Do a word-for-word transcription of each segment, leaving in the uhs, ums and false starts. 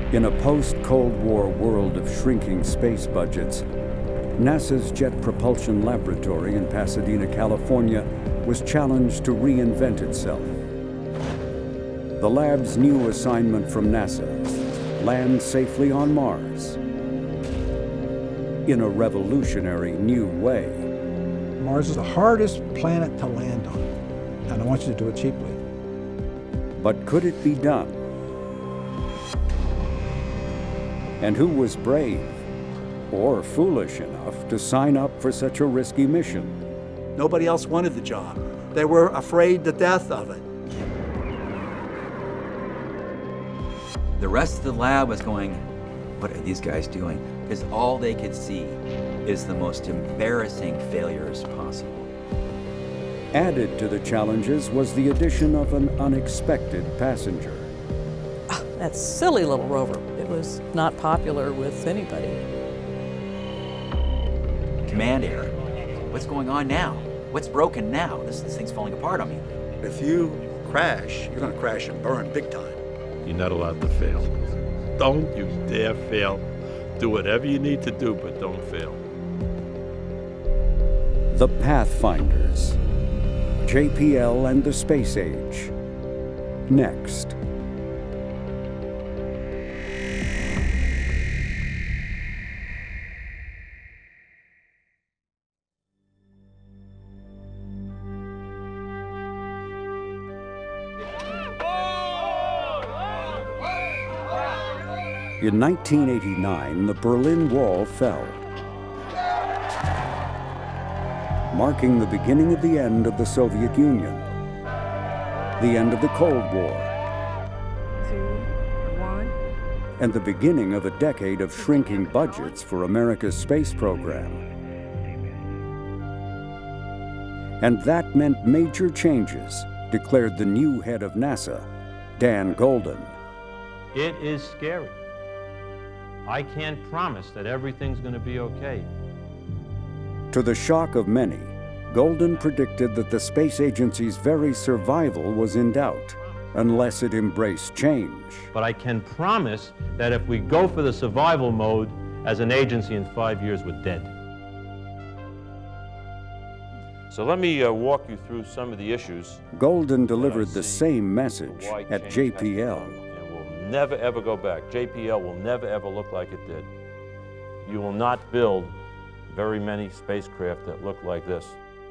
In a post-Cold War world of shrinking space budgets, NASA's Jet Propulsion Laboratory in Pasadena, California, was challenged to reinvent itself. The lab's new assignment from NASA: land safely on Mars in a revolutionary new way. Mars is the hardest planet to land on, and I want you to do it cheaply. But could it be done? And who was brave or foolish enough to sign up for such a risky mission? Nobody else wanted the job. They were afraid to death of it. The rest of the lab was going, what are these guys doing? Because all they could see is the most embarrassing failures possible. Added to the challenges was the addition of an unexpected passenger. Oh, that silly little rover. It was not popular with anybody. Command error. What's going on now? What's broken now? This, this thing's falling apart on me. If you crash, you're going to crash and burn big time. You're not allowed to fail. Don't you dare fail. Do whatever you need to do, but don't fail. The Pathfinders, J P L and the Space Age. Next. In nineteen eighty-nine, the Berlin Wall fell, marking the beginning of the end of the Soviet Union, the end of the Cold War, Two, one. and the beginning of a decade of shrinking budgets for America's space program. And that meant major changes, declared the new head of NASA, Dan Goldin. It is scary. I can't promise that everything's going to be okay. To the shock of many, Goldin predicted that the space agency's very survival was in doubt unless it embraced change. But I can promise that if we go for the survival mode, as an agency in five years, we're dead. So let me uh, walk you through some of the issues. Goldin delivered the same message at J P L. Never ever go back. J P L will never ever look like it did. You will not build very many spacecraft that look like this.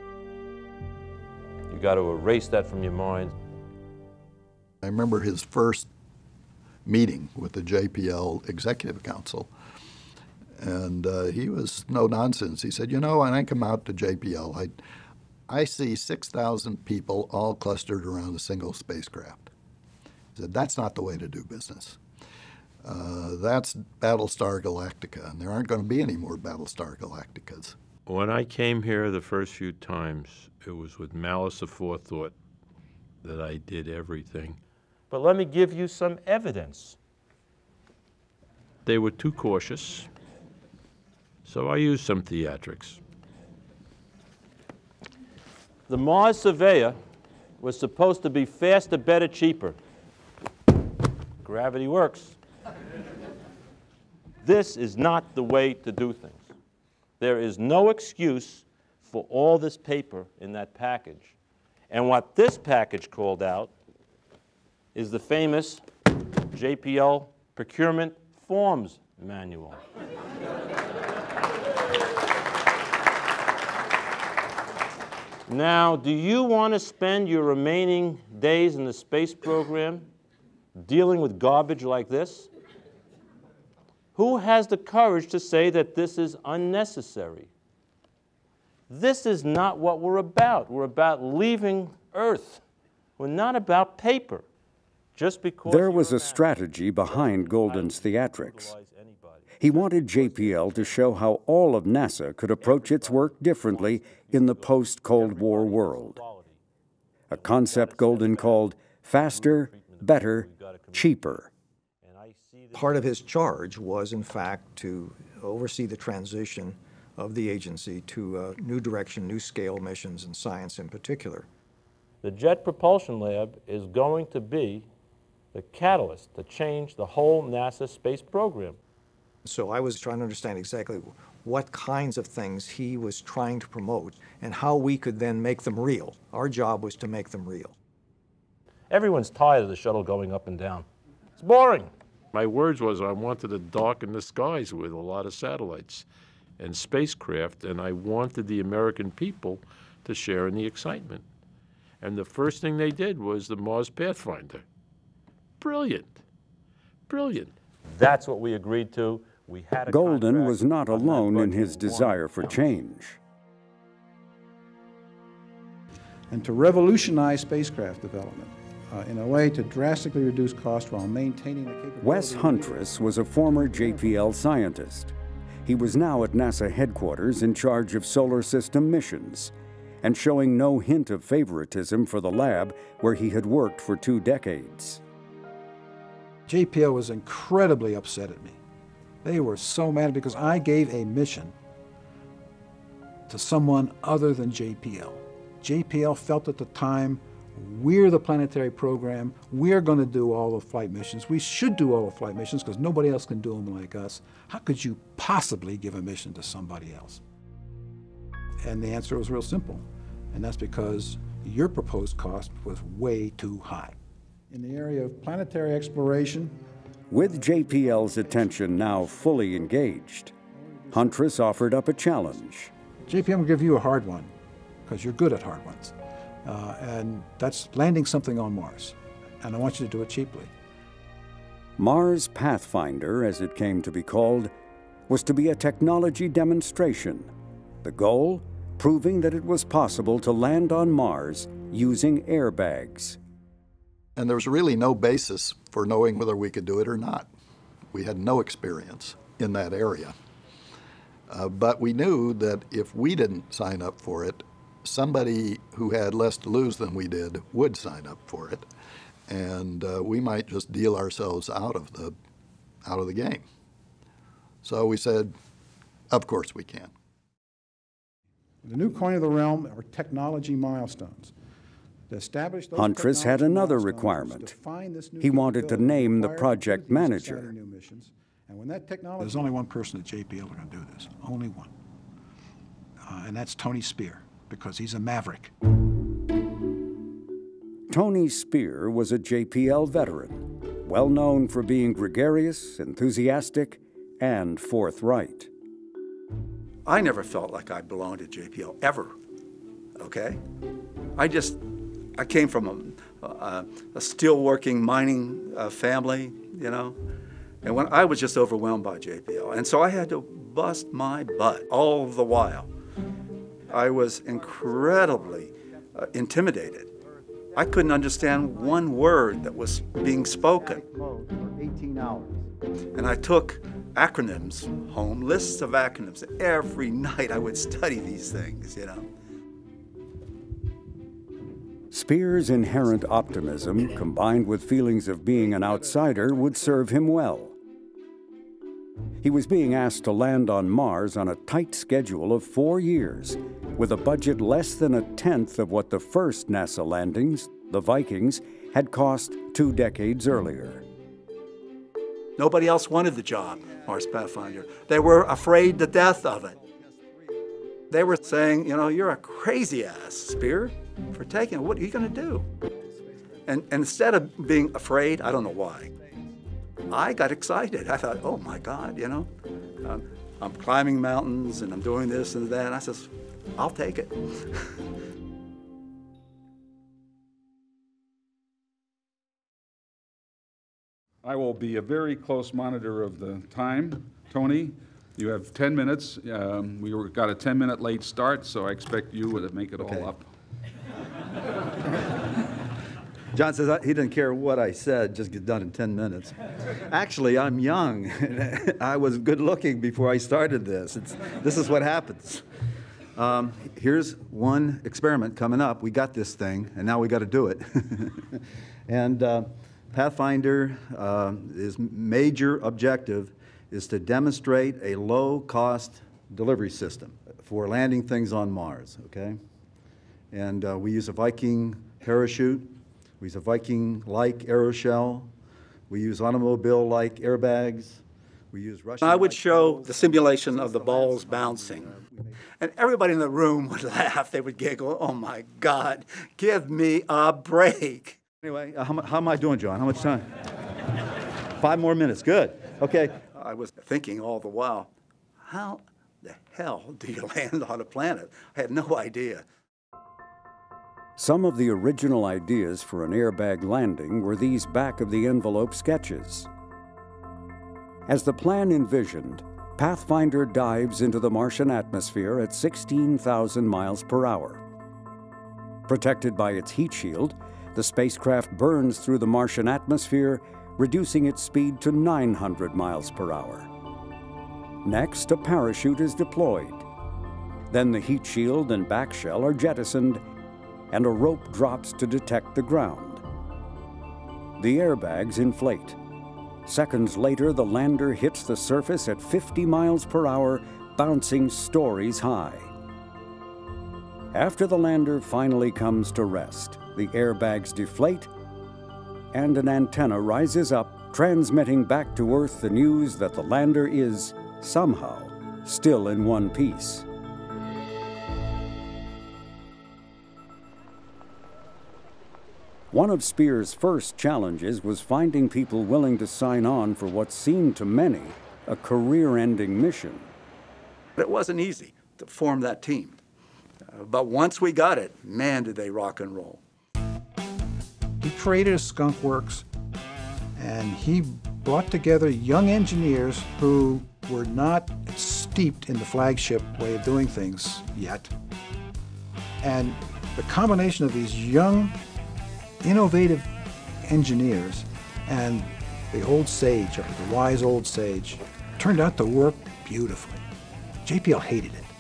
You got to erase that from your mind. I remember his first meeting with the J P L Executive Council, and uh, he was no nonsense. He said, you know, when I come out to J P L, I, I see six thousand people all clustered around a single spacecraft. He said, that's not the way to do business. Uh, that's Battlestar Galactica, and there aren't going to be any more Battlestar Galacticas. When I came here the first few times, it was with malice aforethought that I did everything. But let me give you some evidence. They were too cautious, so I used some theatrics. The Mars Surveyor was supposed to be faster, better, cheaper. Gravity works. This is not the way to do things. There is no excuse for all this paper in that package. And what this package called out is the famous J P L Procurement Forms Manual. Now, do you want to spend your remaining days in the space program dealing with garbage like this? Who has the courage to say that this is unnecessary? This is not what we're about. We're about leaving Earth. We're not about paper. Just because there was a strategy behind Goldin's theatrics. He wanted J P L to show how all of NASA could approach its work differently in the post-Cold War world. A concept Goldin called faster, better, cheaper. Part of his charge was, in fact, to oversee the transition of the agency to a new direction, new scale missions, and science in particular. The Jet Propulsion Lab is going to be the catalyst to change the whole NASA space program. So I was trying to understand exactly what kinds of things he was trying to promote and how we could then make them real. Our job was to make them real. Everyone's tired of the shuttle going up and down. It's boring. My words was I wanted to darken the skies with a lot of satellites and spacecraft, and I wanted the American people to share in the excitement. And the first thing they did was the Mars Pathfinder. Brilliant. Brilliant. That's what we agreed to. We had a Golden contract was not on that alone in budget his we desire wanted. for change. And to revolutionize spacecraft development uh, in a way to drastically reduce cost while maintaining the capability. Wes Huntress was a former J P L scientist. He was now at NASA headquarters in charge of solar system missions, and showing no hint of favoritism for the lab where he had worked for two decades. J P L was incredibly upset at me. They were so mad because I gave a mission to someone other than J P L. J P L felt at the time, we're the planetary program, we're going to do all the flight missions, we should do all the flight missions because nobody else can do them like us. How could you possibly give a mission to somebody else? And the answer was real simple, and that's because your proposed cost was way too high. In the area of planetary exploration, With J P L's attention now fully engaged, Huntress offered up a challenge. J P L will give you a hard one because you're good at hard ones. Uh, and that's landing something on Mars. And I want you to do it cheaply. Mars Pathfinder, as it came to be called, was to be a technology demonstration. The goal, proving that it was possible to land on Mars using airbags. And there was really no basis for knowing whether we could do it or not. We had no experience in that area. Uh, but we knew that if we didn't sign up for it, somebody who had less to lose than we did would sign up for it. And uh, we might just deal ourselves out of the, out of the game. So we said, of course we can. The new coin of the realm are technology milestones. To establish those Huntress had technology another milestones, requirement. define this new He wanted to capability, name the require project complete these manager. exciting new missions. And when that technology, there's only one person at J P L who can do this, only one. Uh, and that's Tony Spear, because he's a maverick. Tony Spear was a J P L veteran, well known for being gregarious, enthusiastic, and forthright. I never felt like I belonged at J P L, ever, okay? I just, I came from a, a, a steel-working mining uh, family, you know? And when I was just overwhelmed by J P L. And so I had to bust my butt all the while. I was incredibly uh, intimidated. I couldn't understand one word that was being spoken. And I took acronyms home, lists of acronyms. Every night I would study these things, you know. Spear's inherent optimism, combined with feelings of being an outsider, would serve him well. He was being asked to land on Mars on a tight schedule of four years, with a budget less than a tenth of what the first NASA landings, the Vikings, had cost two decades earlier. Nobody else wanted the job, Mars Pathfinder. They were afraid to death of it. They were saying, you know, you're a crazy ass, Spear, for taking it. What are you going to do? And, and instead of being afraid, I don't know why, I got excited. I thought, oh my God, you know, um, I'm climbing mountains and I'm doing this and that. And I says, I'll take it. I will be a very close monitor of the time. Tony, you have ten minutes. Um, we were, got a ten-minute late start, so I expect you to make it Okay. all up. John says I, he didn't care what I said, just get done in ten minutes. Actually, I'm young. I was good looking before I started this. It's, this is what happens. Um, here's one experiment coming up. We got this thing, and now we got to do it. And uh, Pathfinder, uh, his major objective is to demonstrate a low-cost delivery system for landing things on Mars, okay? And uh, we use a Viking parachute. We use a Viking-like aeroshell. We use automobile-like airbags. We use Russian. I would show the simulation of the balls bouncing. And everybody in the room would laugh. They would giggle. Oh, my God, give me a break. Anyway, uh, how, how am I doing, John? How much time? Five more minutes. Good. Okay. I was thinking all the while, how the hell do you land on a planet? I had no idea. Some of the original ideas for an airbag landing were these back-of-the-envelope sketches. As the plan envisioned, Pathfinder dives into the Martian atmosphere at sixteen thousand miles per hour. Protected by its heat shield, the spacecraft burns through the Martian atmosphere, reducing its speed to nine hundred miles per hour. Next, a parachute is deployed. Then the heat shield and back shell are jettisoned, and a rope drops to detect the ground. The airbags inflate. Seconds later, the lander hits the surface at fifty miles per hour, bouncing stories high. After the lander finally comes to rest, the airbags deflate, and an antenna rises up, transmitting back to Earth the news that the lander is, somehow, still in one piece. One of Spear's first challenges was finding people willing to sign on for what seemed to many a career-ending mission. It wasn't easy to form that team. Uh, but once we got it, man, did they rock and roll. He created a skunk works, and he brought together young engineers who were not steeped in the flagship way of doing things yet. And the combination of these young, innovative engineers and the old sage, the wise old sage, turned out to work beautifully. J P L hated it.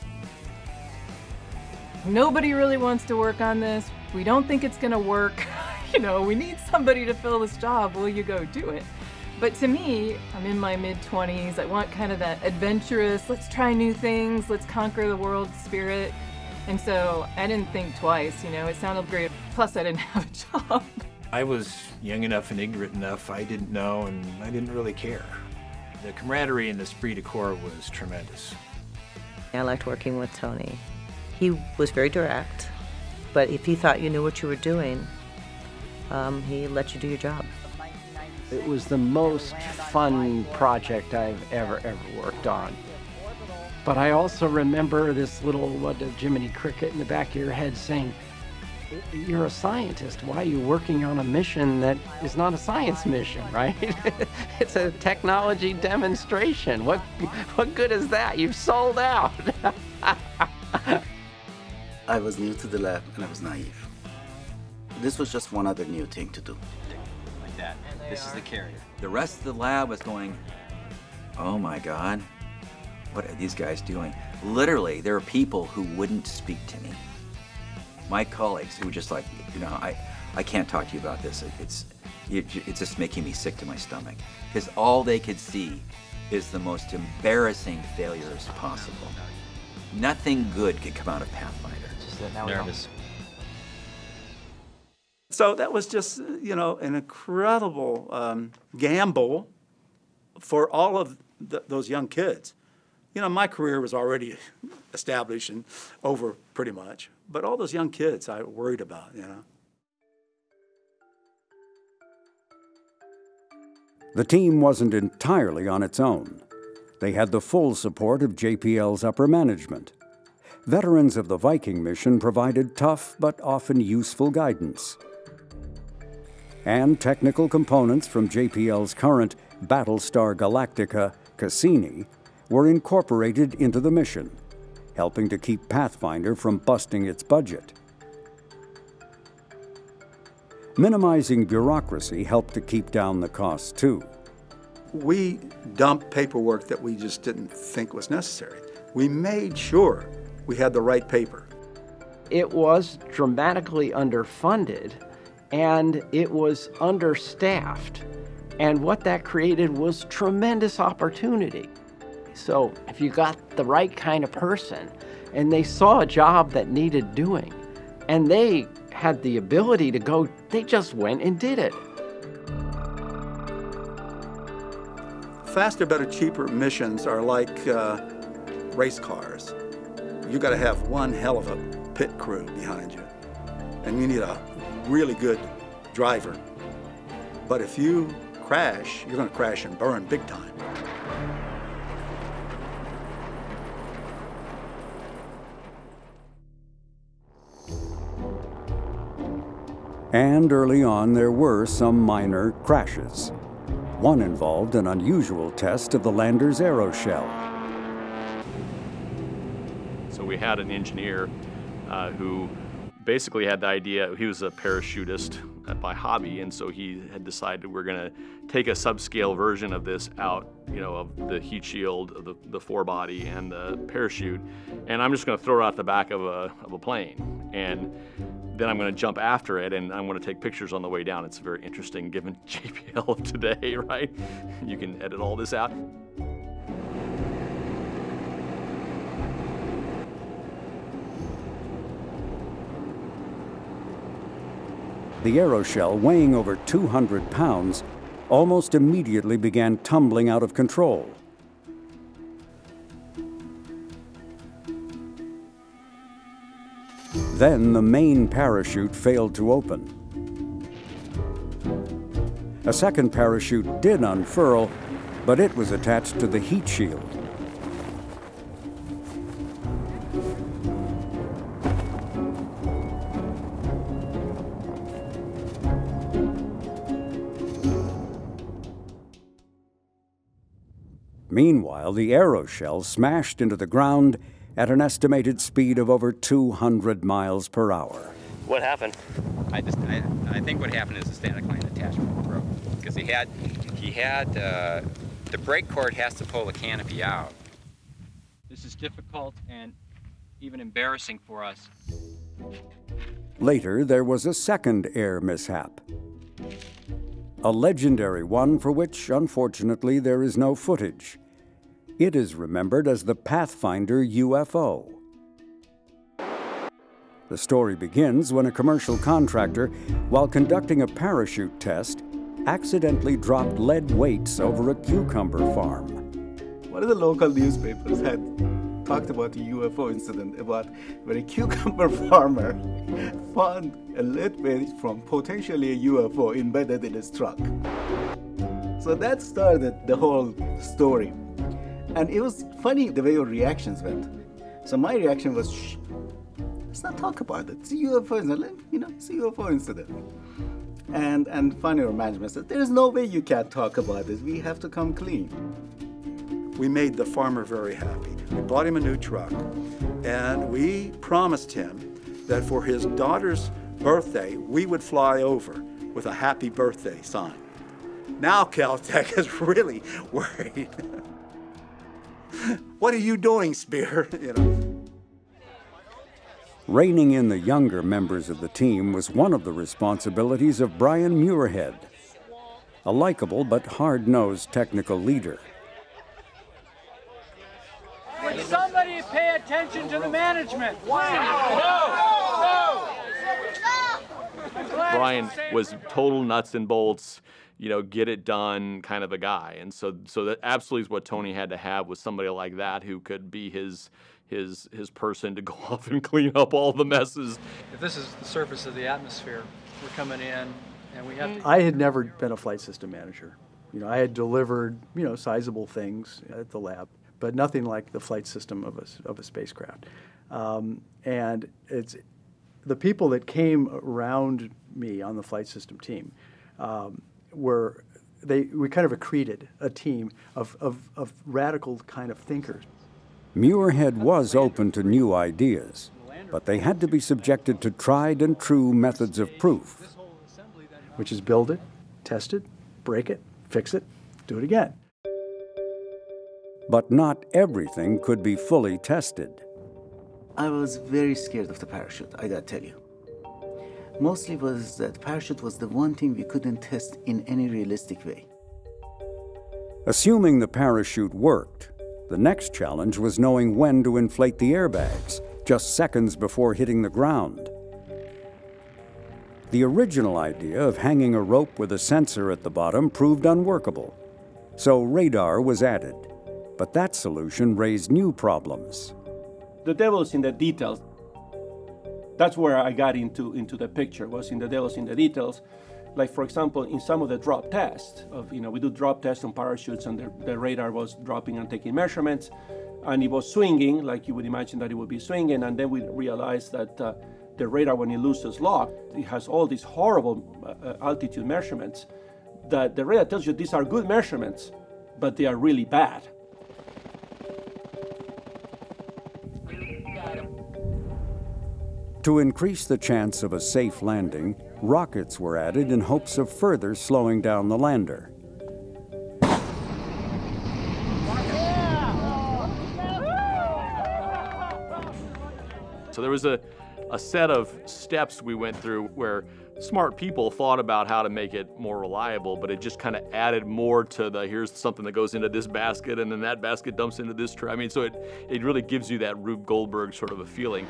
Nobody really wants to work on this. We don't think it's gonna work. You know, we need somebody to fill this job. Will you go do it? But to me, I'm in my mid twenties. I want kind of that adventurous, let's try new things, let's conquer the world spirit. And so I didn't think twice, you know, it sounded great. Plus I didn't have a job. I was young enough and ignorant enough, I didn't know and I didn't really care. The camaraderie and the esprit de corps was tremendous. I liked working with Tony. He was very direct, but if he thought you knew what you were doing, um, he let you do your job. It was the most fun project I've ever, ever worked on. But I also remember this little, what, Jiminy Cricket in the back of your head saying, you're a scientist, why are you working on a mission that is not a science mission, right? It's a technology demonstration. What, what good is that? You've sold out. I was new to the lab and I was naive. This was just one other new thing to do. Like that. This is the carrier. The rest of the lab was going, oh my God, what are these guys doing? Literally, there are people who wouldn't speak to me. My colleagues who were just like, you know, I, I can't talk to you about this. It's, it's just making me sick to my stomach. Because all they could see is the most embarrassing failures possible. Nothing good could come out of Pathfinder. Just that nervous. So that was just, you know, an incredible um, gamble for all of the, those young kids. You know, my career was already established and over pretty much, but all those young kids I worried about, you know. The team wasn't entirely on its own. They had the full support of J P L's upper management. Veterans of the Viking mission provided tough but often useful guidance. And technical components from J P L's current Battlestar Galactica, Cassini, were incorporated into the mission, helping to keep Pathfinder from busting its budget. Minimizing bureaucracy helped to keep down the costs, too. We dumped paperwork that we just didn't think was necessary. We made sure we had the right paper. It was dramatically underfunded, and it was understaffed. And what that created was tremendous opportunity. So if you got the right kind of person, and they saw a job that needed doing, and they had the ability to go, they just went and did it. faster, better, cheaper missions are like uh, race cars. You got to have one hell of a pit crew behind you, and you need a really good driver. But if you crash, you're going to crash and burn big time. And early on, there were some minor crashes. One involved an unusual test of the lander's aeroshell. So we had an engineer uh, who basically had the idea, he was a parachutist by hobby, and so he had decided we're gonna take a subscale version of this out, you know, of the heat shield, of the, the forebody and the parachute, and I'm just gonna throw it out the back of a, of a plane. And then I'm gonna jump after it and I'm gonna take pictures on the way down. It's very interesting given J P L of today, right? You can edit all this out. The aeroshell, weighing over two hundred pounds, almost immediately began tumbling out of control. Then the main parachute failed to open. A second parachute did unfurl, but it was attached to the heat shield. Meanwhile, the aeroshell smashed into the ground at an estimated speed of over two hundred miles per hour. What happened? I just, I, I think what happened is the static line attachment broke because he had, he had, uh, the brake cord has to pull the canopy out. This is difficult and even embarrassing for us. Later, there was a second air mishap. A legendary one for which, unfortunately, there is no footage. It is remembered as the Pathfinder U F O. The story begins when a commercial contractor, while conducting a parachute test, accidentally dropped lead weights over a cucumber farm. One of the local newspapers had talked about a U F O incident about where a cucumber farmer found a lead weight from potentially a U F O embedded in his truck. So that started the whole story. And it was funny the way your reactions went. So my reaction was, shh, let's not talk about it. It's a U F O incident, you know, it's a U F O incident. And, and finally our management said, there's no way you can't talk about this. We have to come clean. We made the farmer very happy. We bought him a new truck, and we promised him that for his daughter's birthday, we would fly over with a happy birthday sign. Now Caltech is really worried. What are you doing, Spear? You know. Reining in the younger members of the team was one of the responsibilities of Brian Muirhead, a likable but hard-nosed technical leader. Would somebody pay attention to the management? Wow. No! No! Brian was total nuts and bolts, you know, get it done kind of a guy. And so so that absolutely is what Tony had to have, was somebody like that who could be his his his person to go off and clean up all the messes. If this is the surface of the atmosphere, we're coming in and we have to... I had never been a flight system manager. You know, I had delivered, you know, sizable things at the lab, but nothing like the flight system of a, of a spacecraft. Um, and it's the people that came around me on the flight system team um, were, they, we kind of accreted a team of, of, of radical kind of thinkers. Muirhead was open to new ideas, but they had to be subjected to tried and true methods of proof. Which is build it, test it, break it, fix it, do it again. But not everything could be fully tested. I was very scared of the parachute, I gotta tell you. Mostly was that the parachute was the one thing we couldn't test in any realistic way. Assuming the parachute worked, the next challenge was knowing when to inflate the airbags, just seconds before hitting the ground. The original idea of hanging a rope with a sensor at the bottom proved unworkable. So radar was added, but that solution raised new problems. The devil's in the details. That's where I got into, into the picture, was in the devil's in the details. Like, for example, in some of the drop tests, of, you know, we do drop tests on parachutes, and the, the radar was dropping and taking measurements, and it was swinging, like you would imagine that it would be swinging, and then we realized that uh, the radar, when it loses lock, it has all these horrible uh, altitude measurements, that the radar tells you these are good measurements, but they are really bad. To increase the chance of a safe landing, rockets were added in hopes of further slowing down the lander. So there was a, a set of steps we went through where smart people thought about how to make it more reliable, but it just kind of added more to the, here's something that goes into this basket, and then that basket dumps into this tray. I mean, so it, it really gives you that Rube Goldberg sort of a feeling.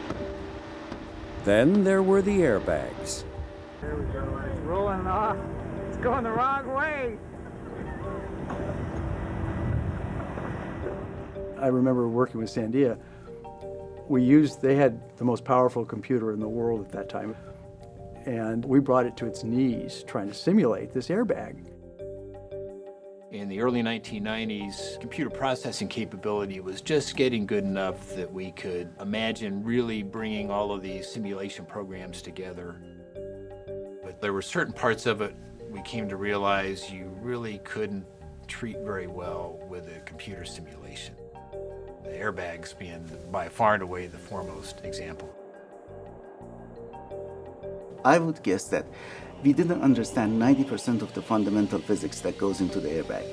Then there were the airbags. There we go, it's rolling off. It's going the wrong way. I remember working with Sandia. We used, they had the most powerful computer in the world at that time. And we brought it to its knees trying to simulate this airbag. In the early nineteen nineties, computer processing capability was just getting good enough that we could imagine really bringing all of these simulation programs together. But there were certain parts of it we came to realize you really couldn't treat very well with a computer simulation. The airbags being by far and away the foremost example. I would guess that we didn't understand ninety percent of the fundamental physics that goes into the airbag.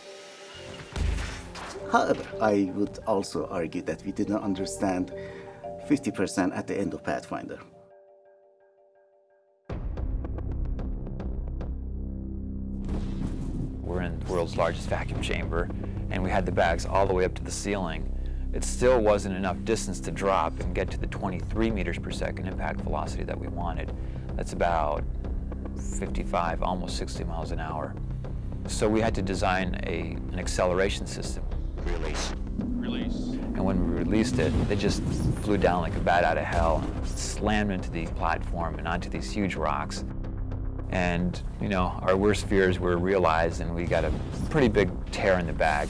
However, I would also argue that we didn't understand fifty percent at the end of Pathfinder. We're in the world's largest vacuum chamber, and we had the bags all the way up to the ceiling. It still wasn't enough distance to drop and get to the twenty-three meters per second impact velocity that we wanted. That's about fifty-five, almost sixty miles an hour. So we had to design a, an acceleration system. Release. Release. And when we released it, they just flew down like a bat out of hell and slammed into the platform and onto these huge rocks. And, you know, our worst fears were realized, and we got a pretty big tear in the bag.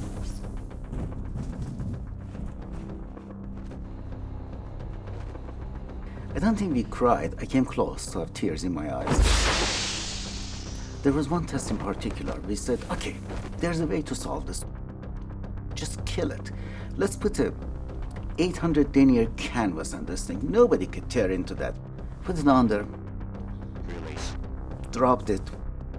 I don't think we cried. I came close to have tears in my eyes. There was one test in particular. We said, okay, there's a way to solve this. Just kill it. Let's put a eight hundred denier canvas on this thing. Nobody could tear into that. Put it on there. Release. Dropped it.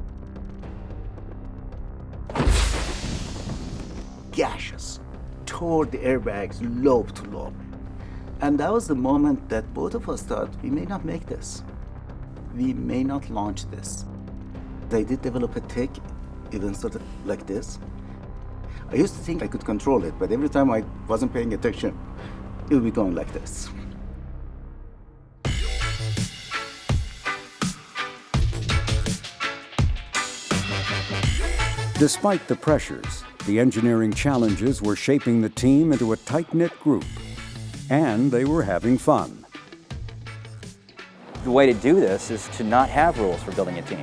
Gaseous. Tore the airbags lobe to lobe. And that was the moment that both of us thought, we may not make this. We may not launch this. They did develop a tech, even sort of like this. I used to think I could control it, but every time I wasn't paying attention, it would be going like this. Despite the pressures, the engineering challenges were shaping the team into a tight-knit group. And they were having fun. The way to do this is to not have rules for building a team.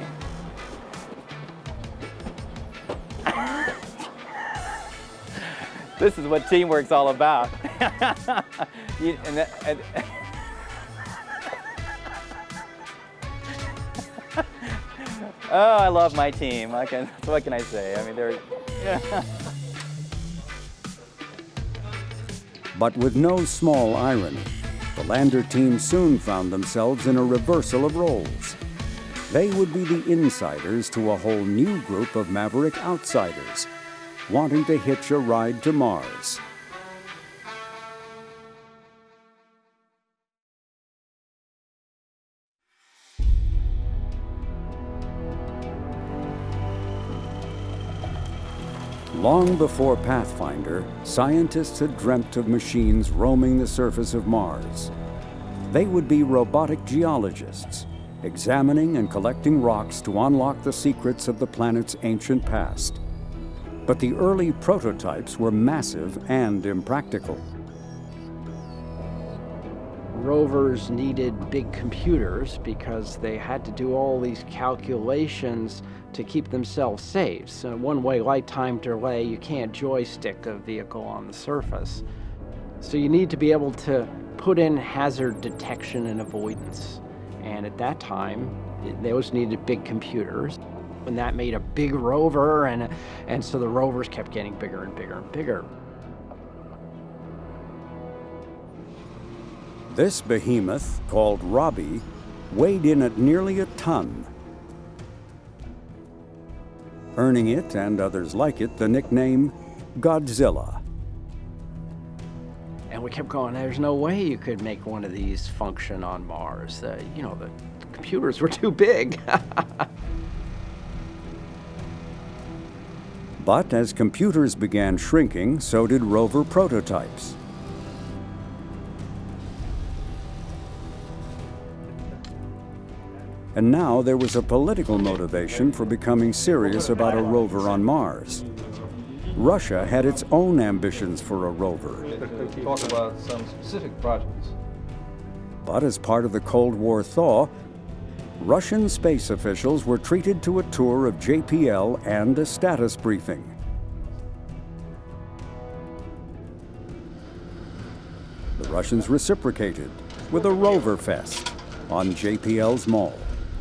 This is what teamwork's all about. you, and that, and oh, I love my team. I can, what can I say? I mean, they're... Yeah. But with no small irony, the lander team soon found themselves in a reversal of roles. They would be the insiders to a whole new group of maverick outsiders, wanting to hitch a ride to Mars. Long before Pathfinder, scientists had dreamt of machines roaming the surface of Mars. They would be robotic geologists, examining and collecting rocks to unlock the secrets of the planet's ancient past. But the early prototypes were massive and impractical. Rovers needed big computers because they had to do all these calculations to keep themselves safe. So one-way light time delay, you can't joystick a vehicle on the surface. So you need to be able to put in hazard detection and avoidance. And at that time, those needed big computers. And that made a big rover, and, and so the rovers kept getting bigger and bigger and bigger. This behemoth, called Robbie, weighed in at nearly a ton, earning it, and others like it, the nickname Godzilla. And we kept going, there's no way you could make one of these function on Mars. Uh, you know, the computers were too big. But as computers began shrinking, so did rover prototypes. And now there was a political motivation for becoming serious about a rover on Mars. Russia had its own ambitions for a rover. Talk about some specific projects. But as part of the Cold War thaw, Russian space officials were treated to a tour of J P L and a status briefing. The Russians reciprocated with a rover fest on J P L's mall.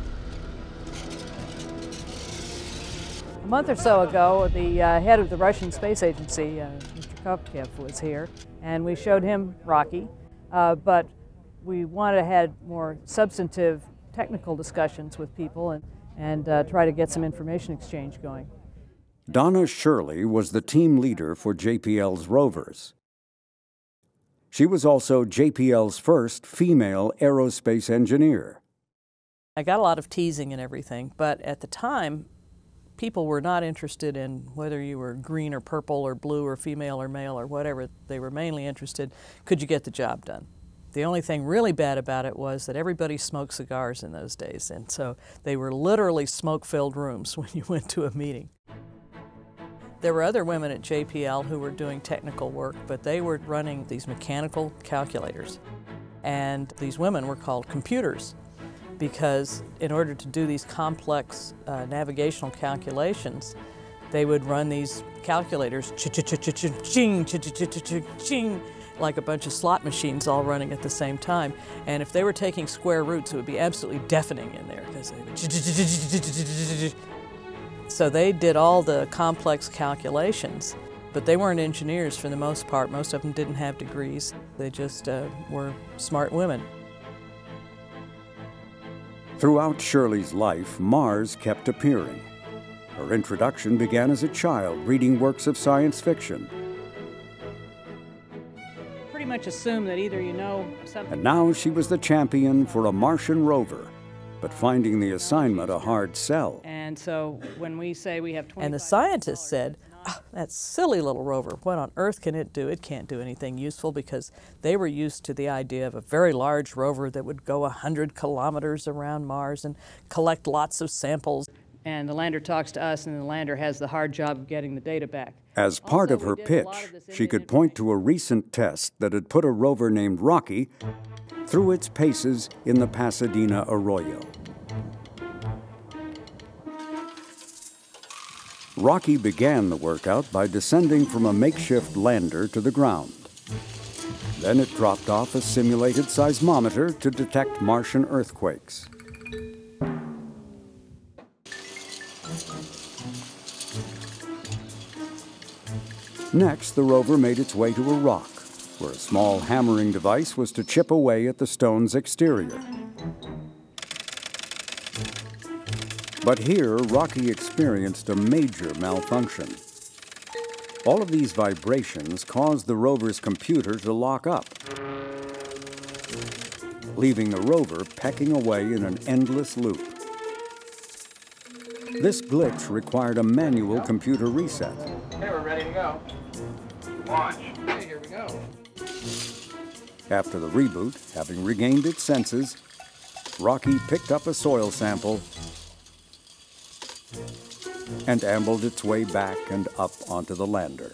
A month or so ago, the uh, head of the Russian Space Agency, uh, Mister Kopkev, was here, and we showed him Rocky, uh, but we wanted to have more substantive technical discussions with people and, and uh, try to get some information exchange going. Donna Shirley was the team leader for J P L's rovers. She was also J P L's first female aerospace engineer. I got a lot of teasing and everything, but at the time, people were not interested in whether you were green or purple or blue or female or male or whatever. They were mainly interested, could you get the job done? The only thing really bad about it was that everybody smoked cigars in those days, and so they were literally smoke-filled rooms when you went to a meeting. There were other women at J P L who were doing technical work, but they were running these mechanical calculators. And these women were called computers, because in order to do these complex uh, navigational calculations, they would run these calculators, ch-ch-ch-ch-ching, ch-ch-ch-ch-ching, like a bunch of slot machines all running at the same time. And if they were taking square roots, it would be absolutely deafening in there, because they would. So they did all the complex calculations, but they weren't engineers for the most part. Most of them didn't have degrees. They just uh, were smart women. Throughout Shirley's life, Mars kept appearing. Her introduction began as a child reading works of science fiction. Pretty much assume that either you know something. And now she was the champion for a Martian rover, but finding the assignment a hard sell. And so when we say we have twenty-five And the scientists said, oh, that silly little rover, what on earth can it do? It can't do anything useful, because they were used to the idea of a very large rover that would go one hundred kilometers around Mars and collect lots of samples. And the lander talks to us, and the lander has the hard job of getting the data back. As part of her pitch, she could point to a recent test that had put a rover named Rocky through its paces in the Pasadena Arroyo. Rocky began the workout by descending from a makeshift lander to the ground. Then it dropped off a simulated seismometer to detect Martian earthquakes. Next, the rover made its way to a rock, where a small hammering device was to chip away at the stone's exterior. But here, Rocky experienced a major malfunction. All of these vibrations caused the rover's computer to lock up, leaving the rover pecking away in an endless loop. This glitch required a manual computer reset. Okay, we're ready to go. Launch. Okay, here we go. After the reboot, having regained its senses, Rocky picked up a soil sample and ambled its way back and up onto the lander.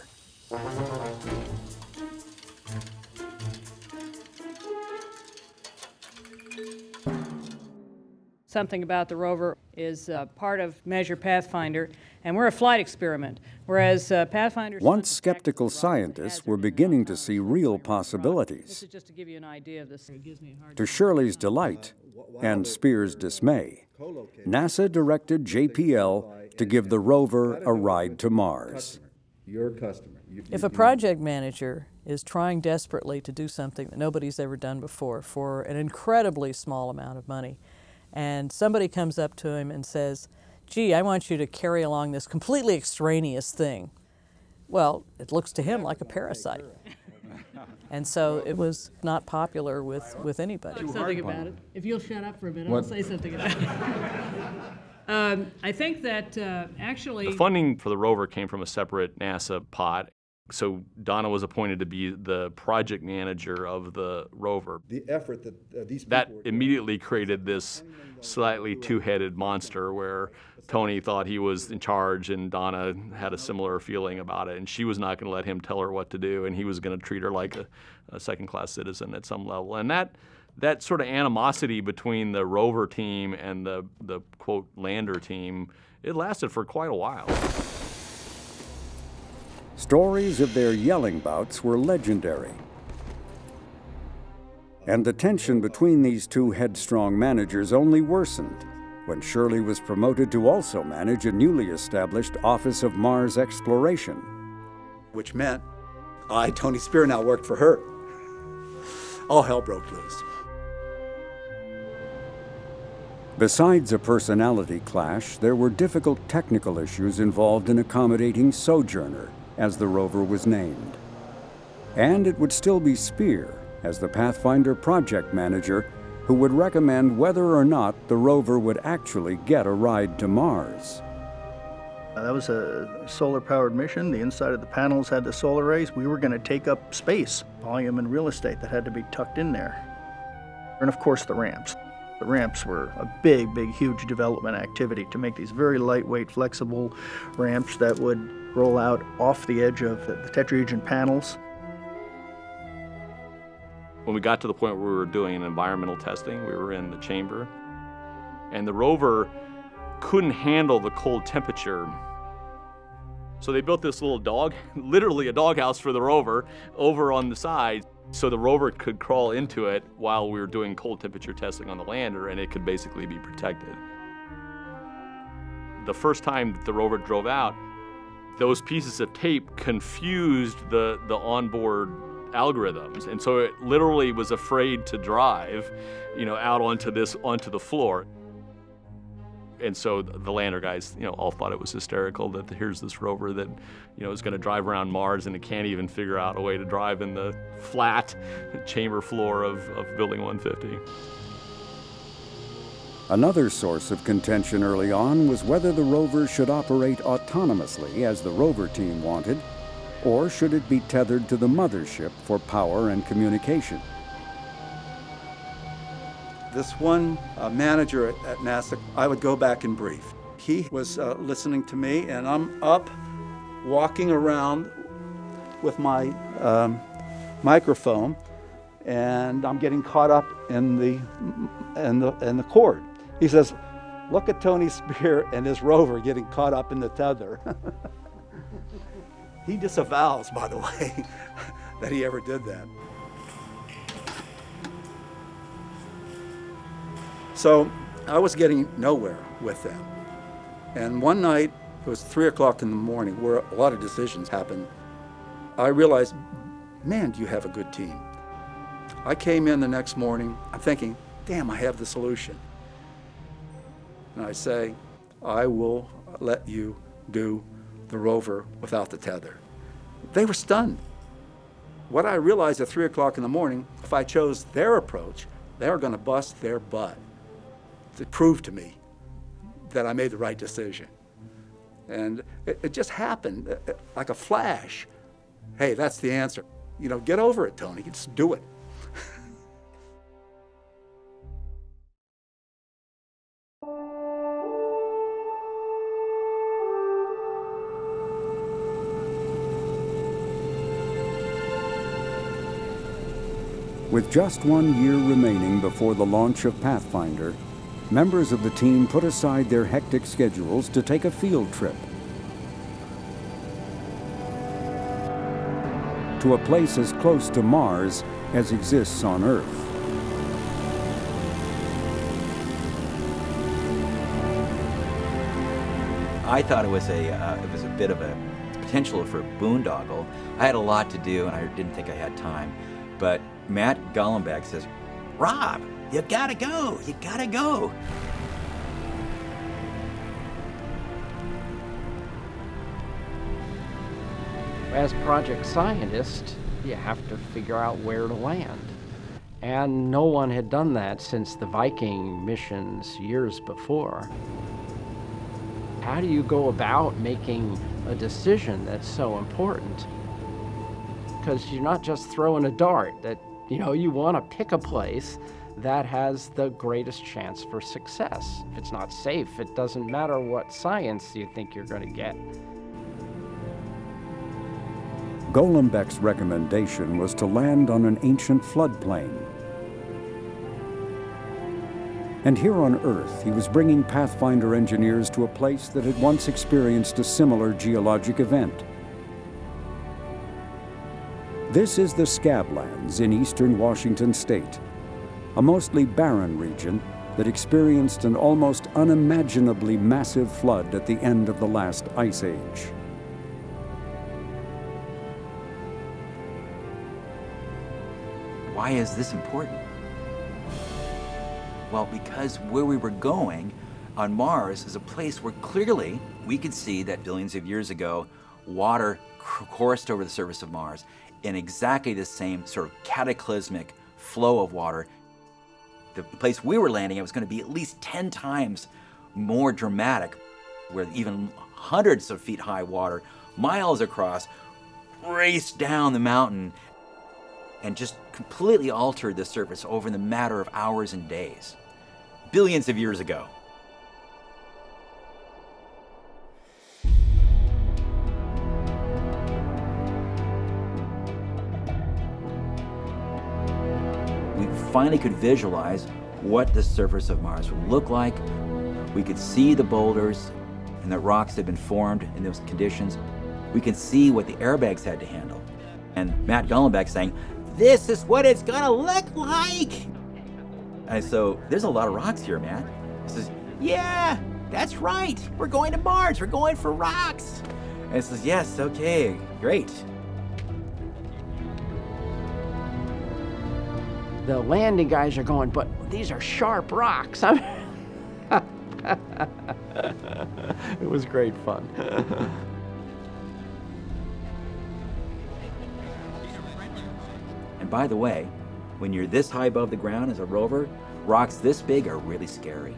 Something about the rover is uh, part of Measure Pathfinder, and we're a flight experiment, whereas uh, Pathfinder... Once skeptical scientists were beginning to see real possibilities. This is just to give you an idea of this. It gives me a hard To Shirley's delight and Spear's dismay, NASA directed J P L to give the rover a ride to Mars. Your customer. You, If a project manager is trying desperately to do something that nobody's ever done before for an incredibly small amount of money, and somebody comes up to him and says, gee, I want you to carry along this completely extraneous thing. Well, it looks to him like a parasite. And so it was not popular with, with anybody. Something about it. If you'll shut up for a minute, What? I'll say something about it. um, I think that uh, actually... The funding for the rover came from a separate NASA pot. So Donna was appointed to be the project manager of the rover. The effort that uh, these That people were immediately created this slightly two-headed monster where Tony thought he was in charge and Donna had a similar feeling about it, and she was not going to let him tell her what to do, and he was going to treat her like a, a second-class citizen at some level. And that that sort of animosity between the rover team and the, the quote, lander team, it lasted for quite a while. Stories of their yelling bouts were legendary. And the tension between these two headstrong managers only worsened when Shirley was promoted to also manage a newly established Office of Mars Exploration. Which meant I, Tony Spear, now worked for her. All hell broke loose. Besides a personality clash, there were difficult technical issues involved in accommodating Sojourner, as the rover was named. And it would still be Spear, as the Pathfinder project manager, who would recommend whether or not the rover would actually get a ride to Mars. Uh, that was a solar-powered mission. The inside of the panels had the solar rays. We were going to take up space, volume, and real estate that had to be tucked in there. And of course, the ramps. The ramps were a big, big, huge development activity to make these very lightweight, flexible ramps that would roll out off the edge of the tetrahedron panels. When we got to the point where we were doing environmental testing, we were in the chamber, and the rover couldn't handle the cold temperature. So they built this little dog, literally a doghouse for the rover, over on the side, so the rover could crawl into it while we were doing cold temperature testing on the lander, and it could basically be protected. The first time that the rover drove out, those pieces of tape confused the, the onboard algorithms, and so it literally was afraid to drive, you know, out onto this onto the floor. And so the lander guys, you know, all thought it was hysterical that here's this rover that, you know, is going to drive around Mars and it can't even figure out a way to drive in the flat chamber floor of, of Building one fifty. Another source of contention early on was whether the rover should operate autonomously, as the rover team wanted, or should it be tethered to the mothership for power and communication. This one uh, manager at, at NASA, I would go back and brief. He was uh, listening to me, and I'm up walking around with my um, microphone, and I'm getting caught up in the, in the, in the cord. He says, look at Tony Spear and his rover getting caught up in the tether. He disavows, by the way, that he ever did that. So I was getting nowhere with them. And one night, it was three o'clock in the morning, where a lot of decisions happened. I realized, man, do you have a good team. I came in the next morning, I'm thinking, damn, I have the solution. And I say, I will let you do the rover without the tether. They were stunned. What I realized at three o'clock in the morning, if I chose their approach, they were going to bust their butt to prove to me that I made the right decision. And it, it just happened like a flash. Hey, that's the answer. You know, get over it, Tony. Just do it. With just one year remaining before the launch of Pathfinder, members of the team put aside their hectic schedules to take a field trip to a place as close to Mars as exists on Earth. I thought it was a uh, it was a bit of a potential for a boondoggle. I had a lot to do, and I didn't think I had time. But Matt Golombek says, "Rob, you gotta go. You gotta go." As project scientist, you have to figure out where to land. And no one had done that since the Viking missions years before. How do you go about making a decision that's so important? Because you're not just throwing a dart, that, you know, you want to pick a place that has the greatest chance for success. If it's not safe, it doesn't matter what science you think you're going to get. Golombek's recommendation was to land on an ancient floodplain. And here on Earth, he was bringing Pathfinder engineers to a place that had once experienced a similar geologic event. This is the Scablands in eastern Washington state, a mostly barren region that experienced an almost unimaginably massive flood at the end of the last ice age. Why is this important? Well, because where we were going on Mars is a place where clearly we could see that billions of years ago, water coursed over the surface of Mars in exactly the same sort of cataclysmic flow of water. The place we were landing at was going to be at least ten times more dramatic, where even hundreds of feet high water, miles across, raced down the mountain and just completely altered the surface over the matter of hours and days, billions of years ago. We finally could visualize what the surface of Mars would look like. We could see the boulders and the rocks that had been formed in those conditions. We could see what the airbags had to handle. And Matt Golombek saying, "This is what it's gonna look like." And so, there's a lot of rocks here, Matt. He says, "Yeah, that's right. We're going to Mars. We're going for rocks." And he says, "Yes, okay, great." The landing guys are going, "But these are sharp rocks." It was great fun. And by the way, when you're this high above the ground as a rover, rocks this big are really scary.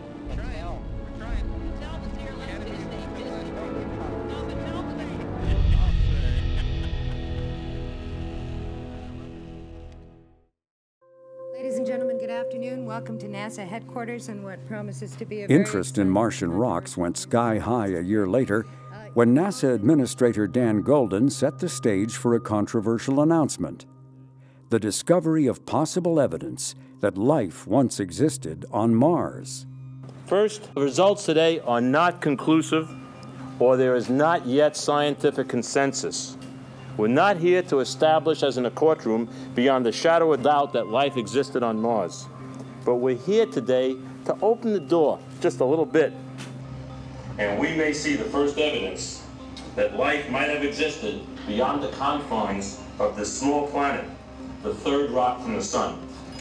Ladies and gentlemen, good afternoon. Welcome to NASA headquarters and what promises to be a very Interest in Martian rocks went sky high a year later when NASA Administrator Dan Golden set the stage for a controversial announcement: the discovery of possible evidence that life once existed on Mars. First, the results today are not conclusive, or there is not yet scientific consensus. We're not here to establish, as in a courtroom, beyond the shadow of doubt that life existed on Mars. But we're here today to open the door just a little bit. And we may see the first evidence that life might have existed beyond the confines of this small planet, the third rock from the sun.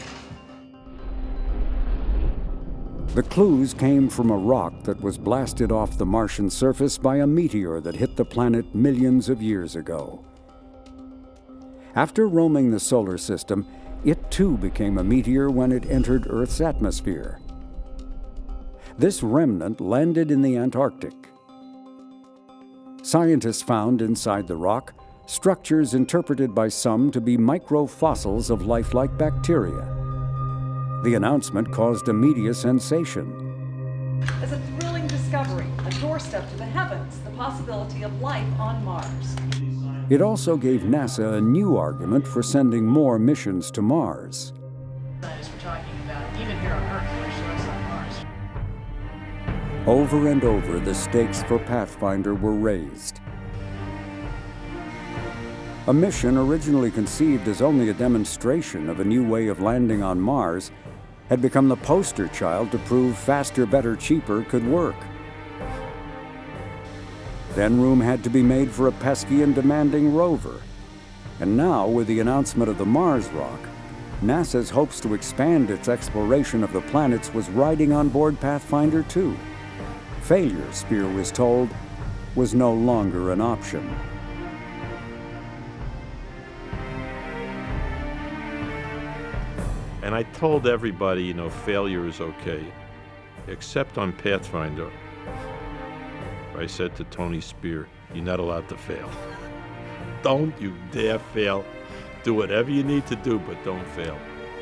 The clues came from a rock that was blasted off the Martian surface by a meteor that hit the planet millions of years ago. After roaming the solar system, it too became a meteor when it entered Earth's atmosphere. This remnant landed in the Antarctic. Scientists found inside the rock structures interpreted by some to be microfossils of lifelike bacteria. The announcement caused a media sensation. As a thrilling discovery, a doorstep to the heavens, the possibility of life on Mars. It also gave NASA a new argument for sending more missions to Mars. Over and over, the stakes for Pathfinder were raised. A mission originally conceived as only a demonstration of a new way of landing on Mars had become the poster child to prove faster, better, cheaper could work. Then room had to be made for a pesky and demanding rover. And now, with the announcement of the Mars rock, NASA's hopes to expand its exploration of the planets was riding on board Pathfinder two. Failure, Spear was told, was no longer an option. And I told everybody, you know, failure is okay, except on Pathfinder. I said to Tony Spear, you're not allowed to fail. Don't you dare fail. Do whatever you need to do, but don't fail.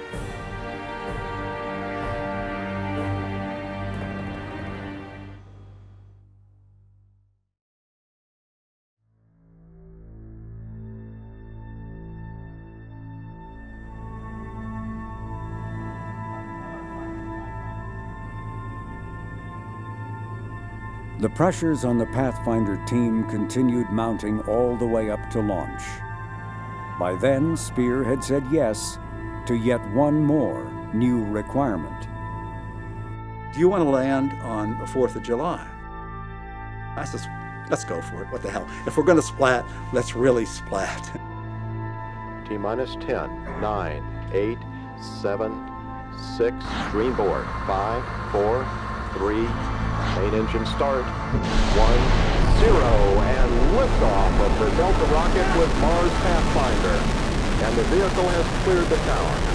The pressures on the Pathfinder team continued mounting all the way up to launch. By then, Spear had said yes to yet one more new requirement. Do you want to land on the fourth of July? I said, let's go for it. What the hell? If we're going to splat, let's really splat. T minus ten, nine, eight, seven, six, green board, five, four, three, main engine start, one, zero, and liftoff of the Delta rocket with Mars Pathfinder. And the vehicle has cleared the tower.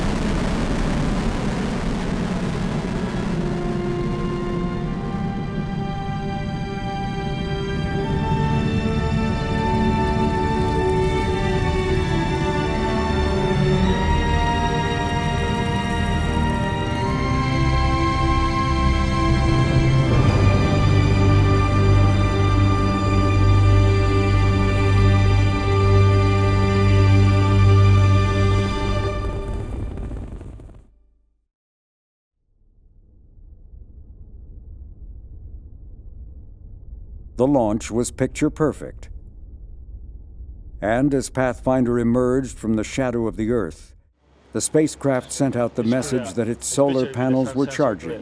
The launch was picture perfect. And as Pathfinder emerged from the shadow of the Earth, the spacecraft sent out the message that its solar panels were charging.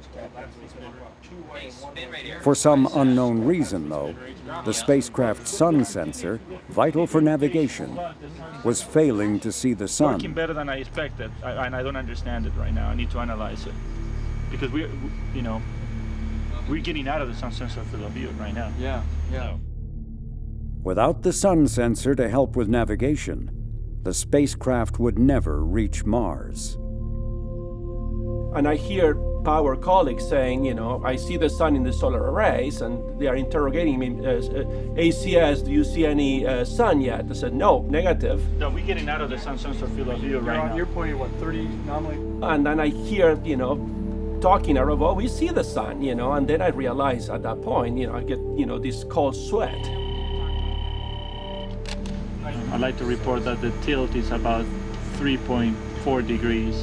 For some unknown reason, though, the spacecraft's sun sensor, vital for navigation, was failing to see the sun. Working better than I expected, I, and I don't understand it right now. I need to analyze it. Because we, you know, we're getting out of the sun sensor field of view right now. Yeah, yeah. So. Without the sun sensor to help with navigation, the spacecraft would never reach Mars. And I hear our colleagues saying, you know, I see the sun in the solar arrays, and they are interrogating me, uh, A C S, do you see any uh, sun yet? I said, no, negative. No, we're getting out of the sun sensor field of view right you're, now. You're pointing, what, thirty nominally? And then I hear, you know, talking around, well, we see the sun, you know, and then I realize at that point, you know, I get, you know, this cold sweat. I'd like to report that the tilt is about three point four degrees.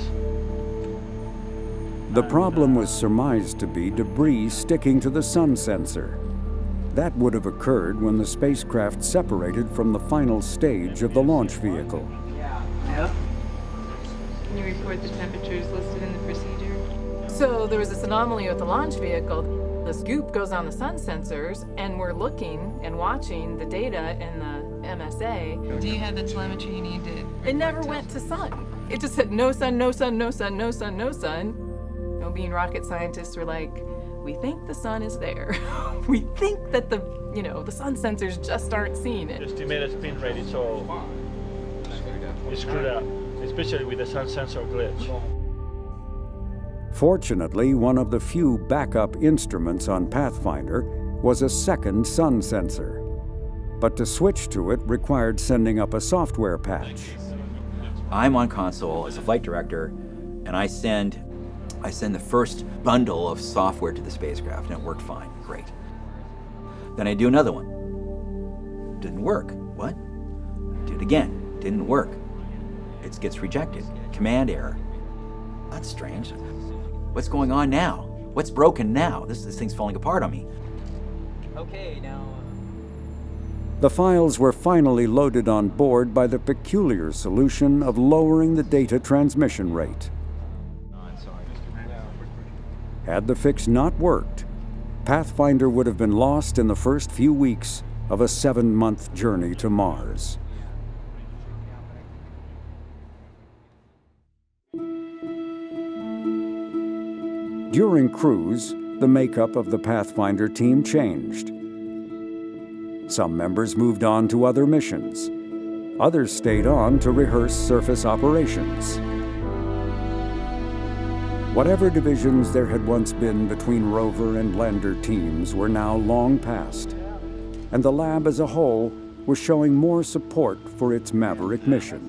The problem was surmised to be debris sticking to the sun sensor. That would have occurred when the spacecraft separated from the final stage of the launch vehicle. Yeah. Can you report the temperatures listed in the procedure? So there was this anomaly with the launch vehicle. This goop goes on the sun sensors, and we're looking and watching the data in the M S A. Do you have the telemetry you need to? It never went to sun. It just said no sun, no sun, no sun, no sun, no sun. You know, being rocket scientists, we're like, we think the sun is there. We think that the, you know, the sun sensors just aren't seeing it. Estimated spin rate is all it's screwed up, especially with the sun sensor glitch. Fortunately, one of the few backup instruments on Pathfinder was a second sun sensor. But to switch to it required sending up a software patch. I'm on console as a flight director, and I send, I send the first bundle of software to the spacecraft, and it worked fine, great. Then I do another one. Didn't work. What? Do it again. Didn't work. It gets rejected. Command error. That's strange. What's going on now? What's broken now? This, this thing's falling apart on me. Okay, now... The files were finally loaded on board by the peculiar solution of lowering the data transmission rate. Had the fix not worked, Pathfinder would have been lost in the first few weeks of a seven-month journey to Mars. During cruise, the makeup of the Pathfinder team changed. Some members moved on to other missions. Others stayed on to rehearse surface operations. Whatever divisions there had once been between rover and lander teams were now long past, and the lab as a whole was showing more support for its maverick mission.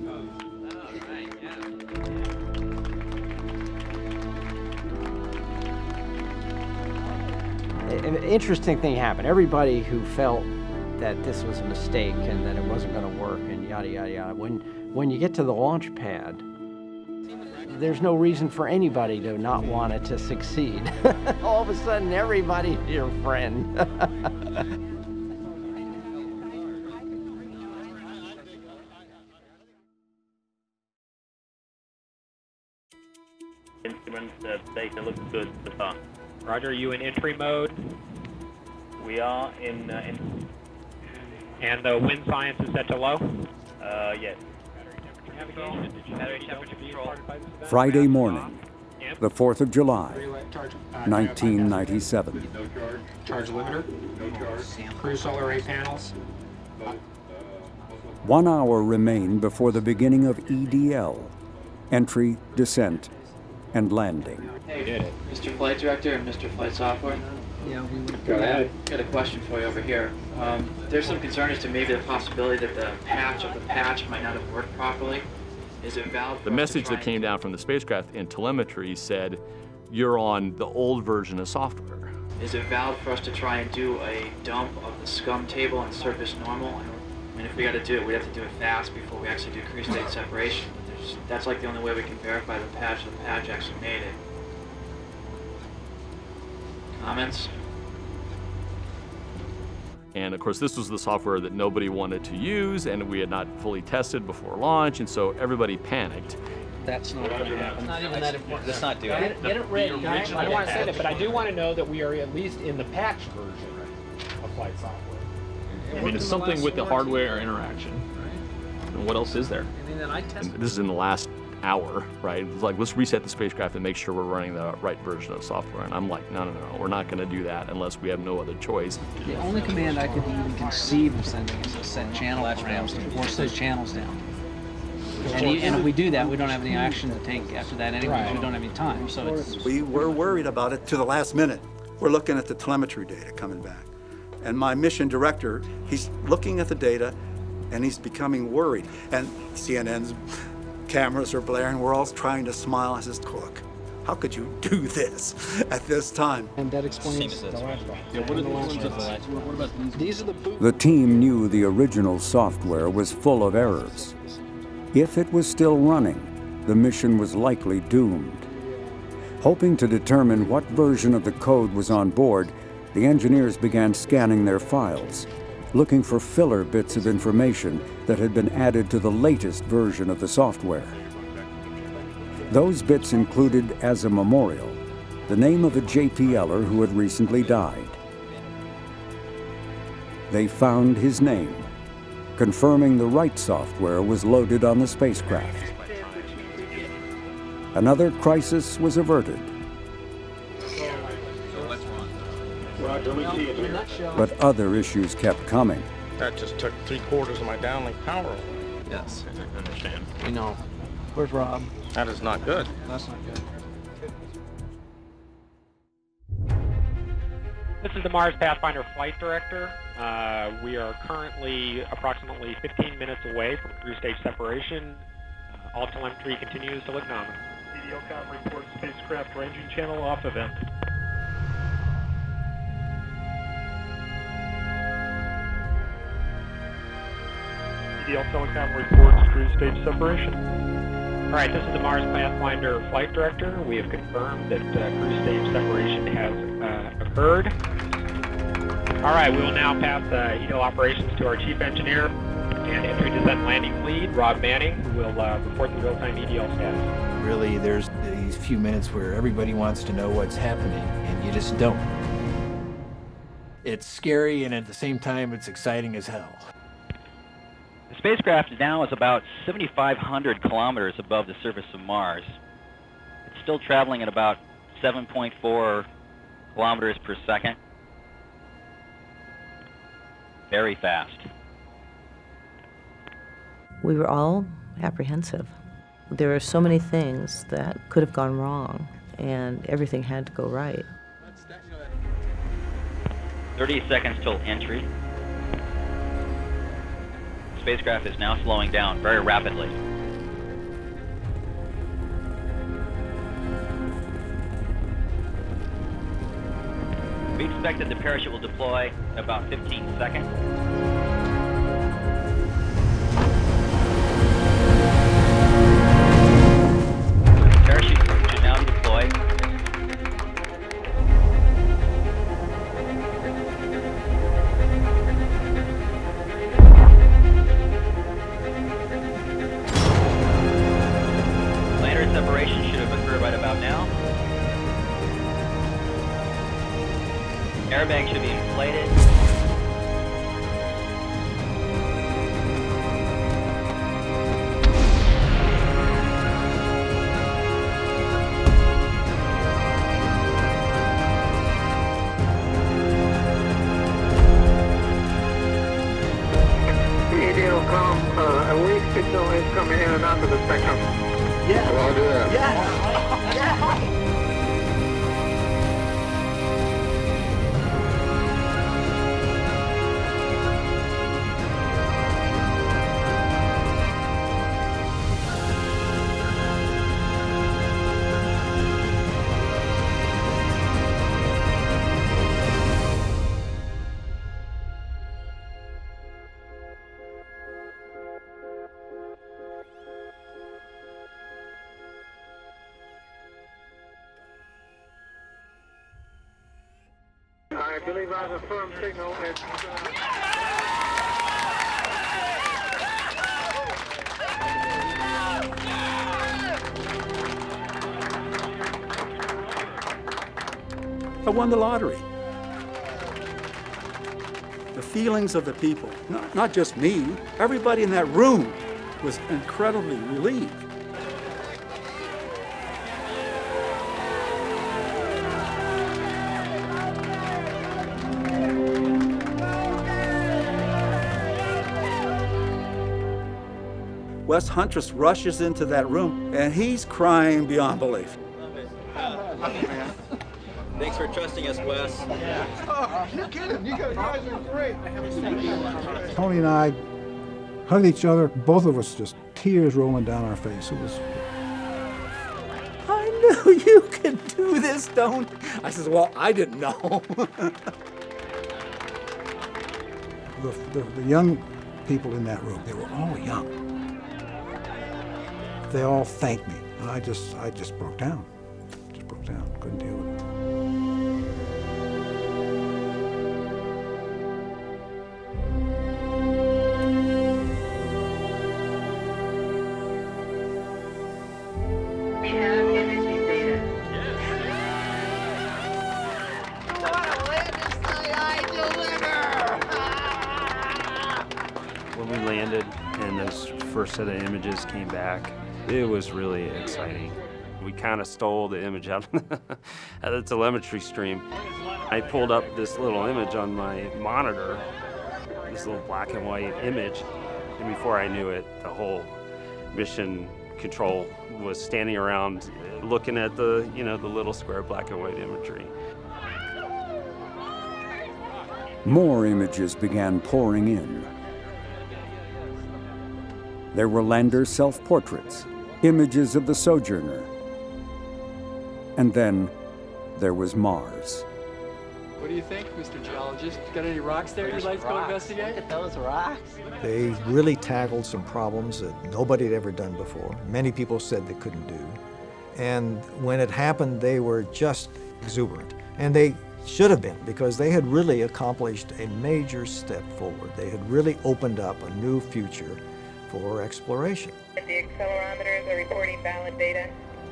An interesting thing happened. Everybody who felt that this was a mistake and that it wasn't going to work and yada, yada, yada, when, when you get to the launch pad, there's no reason for anybody to not want it to succeed. All of a sudden, everybody's your friend. Instruments, uh, data looks good so far. Roger, are you in entry mode? We are in, uh, in... And the wind science is set to low? Uh, yes. Friday morning, the fourth of July, nineteen ninety-seven. No charge. Charge limiter. No charge. Crew solar array panels. One hour remained before the beginning of E D L, entry, descent, and landing. Hey, Mister Flight Director and Mister Flight Software. Yeah, we would Go ahead. Got a question for you over here. Um, there's some concern as to maybe the possibility that the patch of the patch might not have worked properly. Is it valid? The message that came down from the spacecraft in telemetry said, you're on the old version of software. Is it valid for us to try and do a dump of the scum table and surface normal? I mean, if we got to do it, we have to do it fast before we actually do crew state separation. But there's, that's like the only way we can verify the patch the patch actually made it. Comments? And of course, this was the software that nobody wanted to use, and we had not fully tested before launch, and so everybody panicked. That's not going to happen. Not even that important. Let's not do it. Get it, get it ready. I don't want to say that, but I do want to know that we are at least in the patch version of flight software. I mean, it's something with the hardware interaction. And what else is there? And then I And this is in the last hour, right? It's like, let's reset the spacecraft and make sure we're running the right version of software. And I'm like, no, no, no, we're not going to do that unless we have no other choice. The only command I could even conceive of sending is to set channel params to force those channels down. And, you, and if we do that, we don't have any action to take after that anyway. Right. We don't have any time. So it's. We were worried about it to the last minute. We're looking at the telemetry data coming back. And my mission director, he's looking at the data and he's becoming worried. And C N N's cameras are blaring. We're all trying to smile. I says, look, how could you do this at this time? And that explains the last one. Yeah, what are the ones at the last one? What about these? These are the boot. The team knew the original software was full of errors. If it was still running, the mission was likely doomed. Hoping to determine what version of the code was on board, the engineers began scanning their files, looking for filler bits of information that had been added to the latest version of the software. Those bits included, as a memorial, the name of a J P L er who had recently died. They found his name, confirming the right software was loaded on the spacecraft. Another crisis was averted. But other issues kept coming. That just took three quarters of my downlink power. Yes. I understand. We know. Where's Rob? That is not good. That's not good. This is the Mars Pathfinder flight director. Uh, we are currently approximately fifteen minutes away from crew stage separation. Uh, all telemetry continues to look nominal. C D L com reports spacecraft ranging channel off event. T L Telecom reports cruise stage separation. All right, this is the Mars Pathfinder flight director. We have confirmed that uh, cruise stage separation has uh, occurred. All right, we will now pass uh, E T L operations to our chief engineer and entry descent landing lead, Rob Manning, who will uh, report the real-time E T L status. Really, there's these few minutes where everybody wants to know what's happening, and you just don't. It's scary, and at the same time, it's exciting as hell. The spacecraft now is about seventy-five hundred kilometers above the surface of Mars. It's still traveling at about seven point four kilometers per second. Very fast. We were all apprehensive. There are so many things that could have gone wrong, and everything had to go right. thirty seconds till entry. The spacecraft is now slowing down very rapidly. We expect that the parachute will deploy in about fifteen seconds. Parachute should now be deployed. Lander separation should have occurred right about now. Airbag should be inflated. E T L com, uh, a weak signal is coming in and out of the spectrum. Yeah. Roger that. Yeah. Yeah. I believe I have a firm signal. It's, I won the lottery. The feelings of the people, not, not just me, everybody in that room was incredibly relieved. Wes Huntress rushes into that room, and he's crying beyond belief. Thanks for trusting us, Wes. Oh, you kidding? You guys are great. Tony and I hugged each other, both of us just tears rolling down our face. It was. I knew you could do this, don't I says, well, I didn't know. the, the, the young people in that room, they were all young. They all thanked me, and I just, I just broke down. Just broke down. Couldn't deal with it. we have imaging data. When we landed and those first set of images came back, it was really exciting. We kind of stole the image out of the telemetry stream. I pulled up this little image on my monitor, this little black and white image, and before I knew it, the whole mission control was standing around looking at the, you know, the little square black and white imagery. More images began pouring in. There were lander self-portraits, images of the Sojourner. And then there was Mars. What do you think, Mister Geologist? Got any rocks there you'd like to go investigate? Look at those rocks. They really tackled some problems that nobody had ever done before. Many people said they couldn't do. And when it happened, they were just exuberant. And they should have been, because they had really accomplished a major step forward. They had really opened up a new future for exploration. The accelerometers are reporting valid data.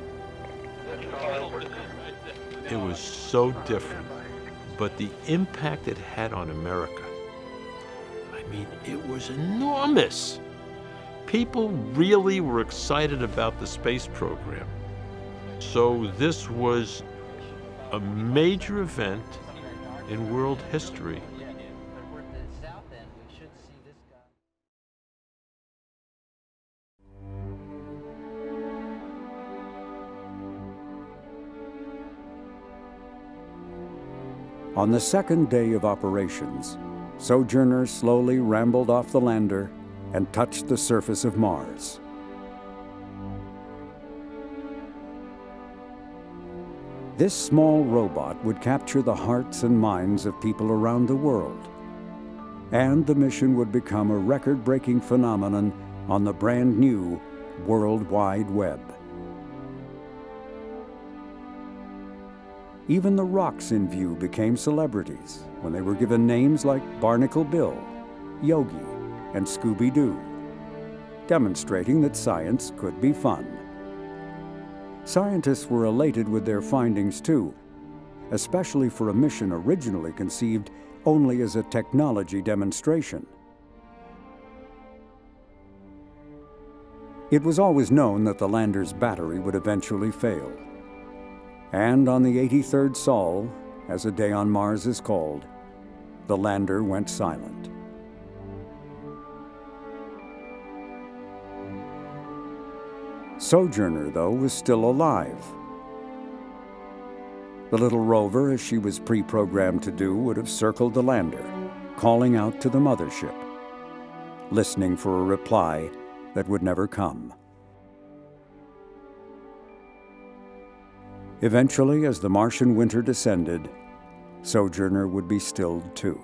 It was so different, but the impact it had on America, I mean, it was enormous. People really were excited about the space program. So this was a major event in world history. On the second day of operations, Sojourner slowly rambled off the lander and touched the surface of Mars. This small robot would capture the hearts and minds of people around the world, and the mission would become a record-breaking phenomenon on the brand new World Wide Web. Even the rocks in view became celebrities when they were given names like Barnacle Bill, Yogi, and Scooby-Doo, demonstrating that science could be fun. Scientists were elated with their findings too, especially for a mission originally conceived only as a technology demonstration. It was always known that the lander's battery would eventually fail. And on the eighty-third sol, as a day on Mars is called, the lander went silent. Sojourner, though, was still alive. The little rover, as she was pre-programmed to do, would have circled the lander, calling out to the mothership, listening for a reply that would never come. Eventually, as the Martian winter descended, Sojourner would be stilled too.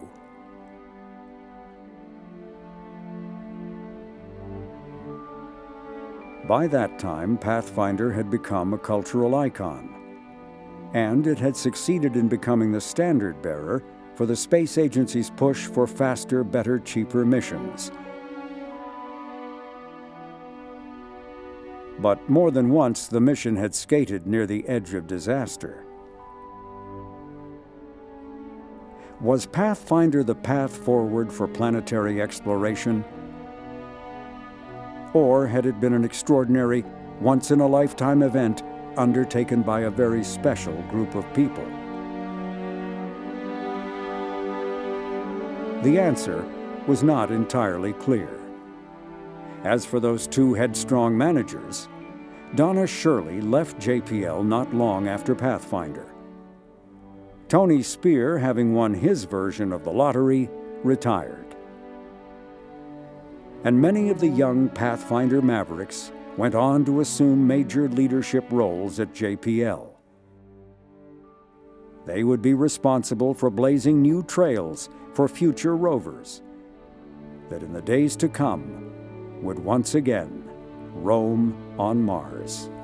By that time, Pathfinder had become a cultural icon, and it had succeeded in becoming the standard bearer for the space agency's push for faster, better, cheaper missions. But more than once, the mission had skated near the edge of disaster. Was Pathfinder the path forward for planetary exploration? Or had it been an extraordinary, once-in-a-lifetime event undertaken by a very special group of people? The answer was not entirely clear. As for those two headstrong managers, Donna Shirley left J P L not long after Pathfinder. Tony Spear, having won his version of the lottery, retired. And many of the young Pathfinder mavericks went on to assume major leadership roles at J P L. They would be responsible for blazing new trails for future rovers that in the days to come would once again roam on Mars.